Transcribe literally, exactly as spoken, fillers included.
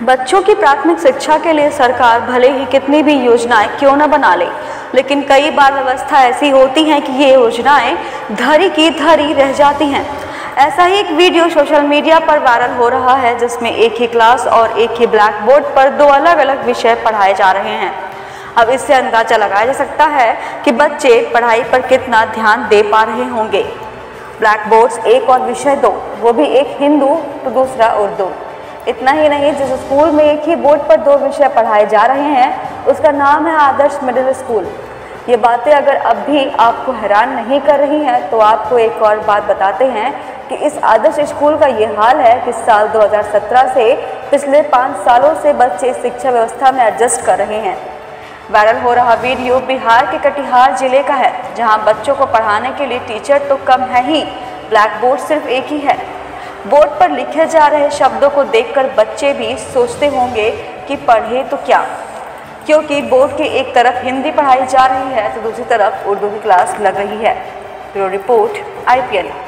बच्चों की प्राथमिक शिक्षा के लिए सरकार भले ही कितनी भी योजनाएं क्यों न बना ले, लेकिन कई बार व्यवस्था ऐसी होती है कि ये योजनाएं धरी की धरी रह जाती हैं। ऐसा ही एक वीडियो सोशल मीडिया पर वायरल हो रहा है, जिसमें एक ही क्लास और एक ही ब्लैक बोर्ड पर दो अलग अलग विषय पढ़ाए जा रहे हैं। अब इससे अंदाजा लगाया जा सकता है कि बच्चे पढ़ाई पर कितना ध्यान दे पा रहे होंगे। ब्लैक बोर्ड्स एक और विषय दो, वो भी एक हिंदू तो दूसरा उर्दू। इतना ही नहीं, जिस स्कूल में एक ही बोर्ड पर दो विषय पढ़ाए जा रहे हैं उसका नाम है आदर्श मिडिल स्कूल। ये बातें अगर अब भी आपको हैरान नहीं कर रही हैं तो आपको एक और बात बताते हैं कि इस आदर्श स्कूल का ये हाल है कि साल दो हज़ार सत्रह से पिछले पाँच सालों से बच्चे शिक्षा व्यवस्था में एडजस्ट कर रहे हैं। वायरल हो रहा वीडियो बिहार के कटिहार जिले का है, जहां बच्चों को पढ़ाने के लिए टीचर तो कम है ही, ब्लैक बोर्ड सिर्फ एक ही है। बोर्ड पर लिखे जा रहे शब्दों को देखकर बच्चे भी सोचते होंगे कि पढ़े तो क्या, क्योंकि बोर्ड के एक तरफ हिंदी पढ़ाई जा रही है तो दूसरी तरफ उर्दू की क्लास लग रही है। Bureau report I P L.